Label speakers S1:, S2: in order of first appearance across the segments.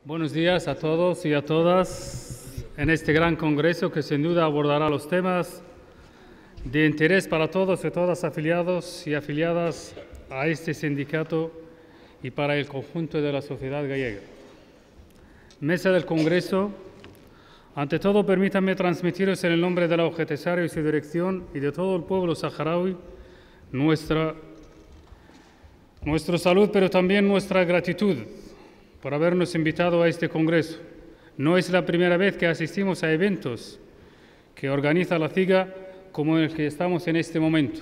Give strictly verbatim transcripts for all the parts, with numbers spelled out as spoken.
S1: Buenos días a todos y a todas en este gran congreso que sin duda abordará los temas de interés para todos y todas afiliados y afiliadas a este sindicato y para el conjunto de la sociedad gallega. Mesa del Congreso, ante todo permítanme transmitiros en el nombre de la O G T SAHARA y su dirección y de todo el pueblo saharaui nuestra, nuestra salud, pero también nuestra gratitud por habernos invitado a este congreso. No es la primera vez que asistimos a eventos que organiza la CIGA como el que estamos en este momento.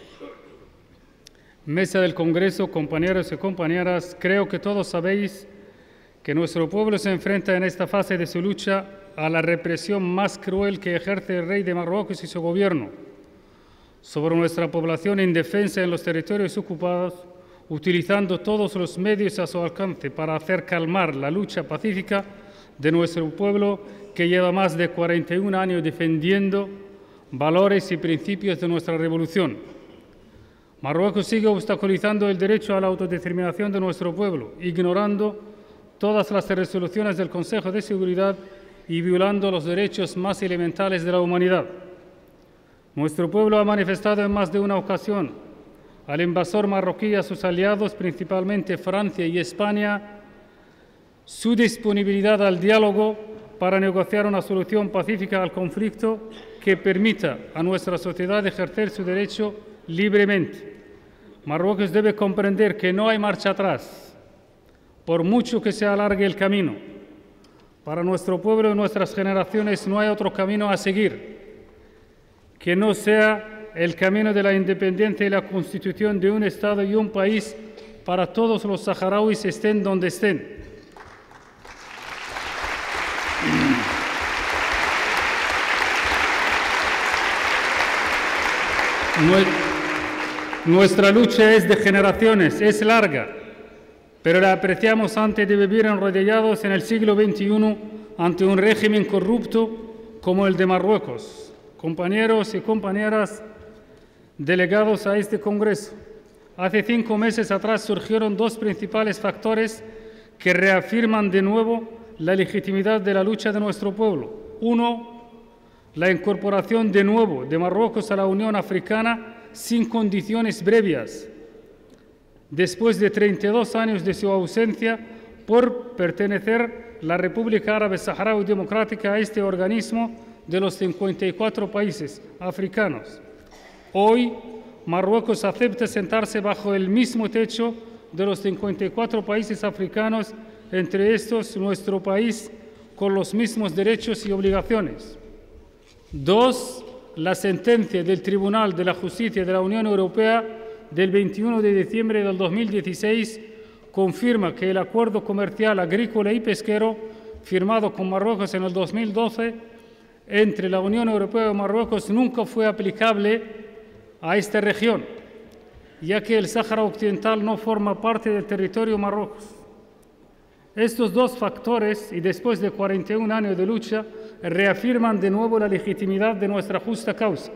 S1: Mesa del Congreso, compañeros y compañeras, creo que todos sabéis que nuestro pueblo se enfrenta en esta fase de su lucha a la represión más cruel que ejerce el rey de Marruecos y su gobierno sobre nuestra población indefensa en los territorios ocupados, utilizando todos los medios a su alcance para hacer calmar la lucha pacífica de nuestro pueblo que lleva más de cuarenta y un años defendiendo valores y principios de nuestra revolución. Marruecos sigue obstaculizando el derecho a la autodeterminación de nuestro pueblo, ignorando todas las resoluciones del Consejo de Seguridad y violando los derechos más elementales de la humanidad. Nuestro pueblo ha manifestado en más de una ocasión al invasor marroquí y a sus aliados, principalmente Francia y España, su disponibilidad al diálogo para negociar una solución pacífica al conflicto que permita a nuestra sociedad ejercer su derecho libremente. Marruecos debe comprender que no hay marcha atrás, por mucho que se alargue el camino. Para nuestro pueblo y nuestras generaciones no hay otro camino a seguir que no sea el camino de la independencia y la constitución de un Estado y un país para todos los saharauis, estén donde estén. Nuestra lucha es de generaciones, es larga, pero la apreciamos antes de vivir enrollados en el siglo veintiuno ante un régimen corrupto como el de Marruecos. Compañeros y compañeras delegados a este Congreso, hace cinco meses atrás surgieron dos principales factores que reafirman de nuevo la legitimidad de la lucha de nuestro pueblo. Uno, la incorporación de nuevo de Marruecos a la Unión Africana sin condiciones previas, después de treinta y dos años de su ausencia por pertenecer la República Árabe Saharaui Democrática a este organismo de los cincuenta y cuatro países africanos. Hoy, Marruecos acepta sentarse bajo el mismo techo de los cincuenta y cuatro países africanos, entre estos nuestro país, con los mismos derechos y obligaciones. Dos, la sentencia del Tribunal de la Justicia de la Unión Europea del veintiuno de diciembre del dos mil dieciséis confirma que el acuerdo comercial agrícola y pesquero firmado con Marruecos en el dos mil doce entre la Unión Europea y Marruecos nunca fue aplicable a esta región, ya que el Sáhara Occidental no forma parte del territorio Marruecos. Estos dos factores, y después de cuarenta y un años de lucha, reafirman de nuevo la legitimidad de nuestra justa causa.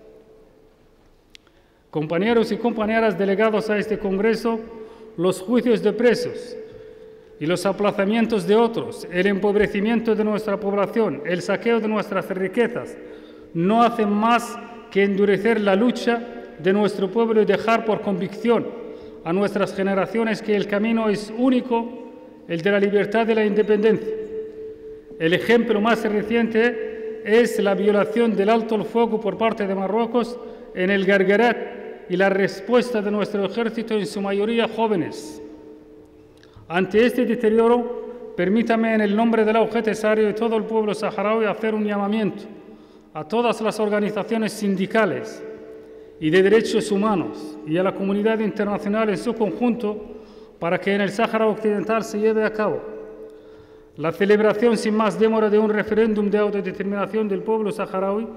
S1: Compañeros y compañeras delegados a este Congreso, los juicios de presos y los aplazamientos de otros, el empobrecimiento de nuestra población, el saqueo de nuestras riquezas, no hacen más que endurecer la lucha de nuestro pueblo y dejar por convicción a nuestras generaciones que el camino es único, el de la libertad y la independencia. El ejemplo más reciente es la violación del alto el fuego por parte de Marruecos en el Guerguerat y la respuesta de nuestro ejército, en su mayoría jóvenes. Ante este deterioro, permítame en el nombre de la O G T SAHARA y todo el pueblo saharaui hacer un llamamiento a todas las organizaciones sindicales y de derechos humanos y a la comunidad internacional en su conjunto para que en el Sáhara Occidental se lleve a cabo la celebración sin más demora de un referéndum de autodeterminación del pueblo saharaui.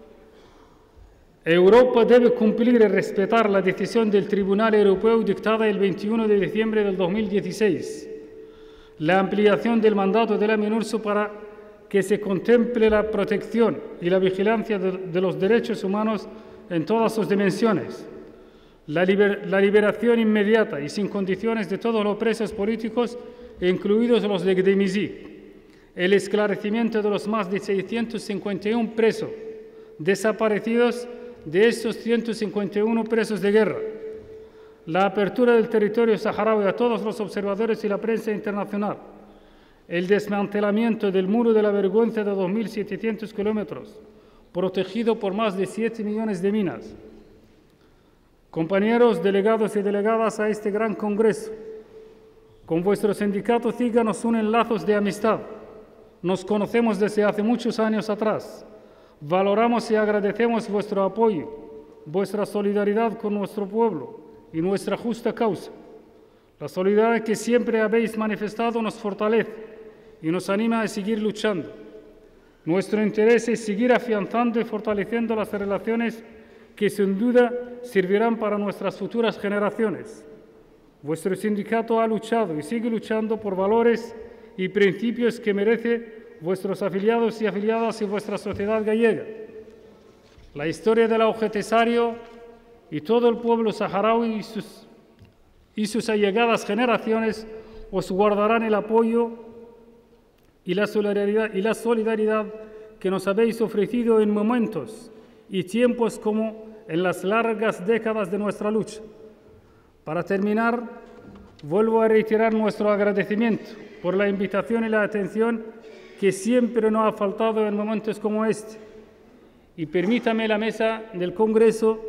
S1: Europa debe cumplir y respetar la decisión del Tribunal Europeo dictada el veintiuno de diciembre del dos mil dieciséis, la ampliación del mandato de la MINURSO para que se contemple la protección y la vigilancia de, de los derechos humanos en todas sus dimensiones, la, liber, la liberación inmediata y sin condiciones de todos los presos políticos incluidos los de Gdemizí, el esclarecimiento de los más de seiscientos cincuenta y uno presos desaparecidos de estos ciento cincuenta y uno presos de guerra, la apertura del territorio saharaui a todos los observadores y la prensa internacional, el desmantelamiento del muro de la vergüenza de dos mil setecientos kilómetros, protegido por más de siete millones de minas. Compañeros delegados y delegadas a este gran congreso, con vuestro sindicato CIGA nos unen lazos de amistad. Nos conocemos desde hace muchos años atrás. Valoramos y agradecemos vuestro apoyo, vuestra solidaridad con nuestro pueblo y nuestra justa causa. La solidaridad que siempre habéis manifestado nos fortalece y nos anima a seguir luchando. Nuestro interés es seguir afianzando y fortaleciendo las relaciones que sin duda servirán para nuestras futuras generaciones. Vuestro sindicato ha luchado y sigue luchando por valores y principios que merecen vuestros afiliados y afiliadas y vuestra sociedad gallega. La historia del Aujetisario y todo el pueblo saharaui y sus, y sus allegadas generaciones os guardarán el apoyo y la solidaridad, y la solidaridad que nos habéis ofrecido en momentos y tiempos como en las largas décadas de nuestra lucha. Para terminar, vuelvo a reiterar nuestro agradecimiento por la invitación y la atención que siempre nos ha faltado en momentos como este. Y permítame la mesa del Congreso,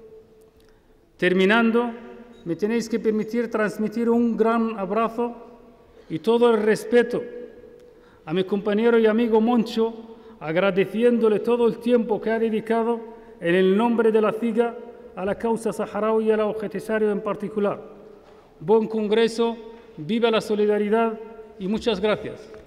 S1: terminando, me tenéis que permitir transmitir un gran abrazo y todo el respeto a mi compañero y amigo Moncho, agradeciéndole todo el tiempo que ha dedicado en el nombre de la CIGA a la causa saharaui y al Aujetisario en particular. Buen Congreso, viva la solidaridad y muchas gracias.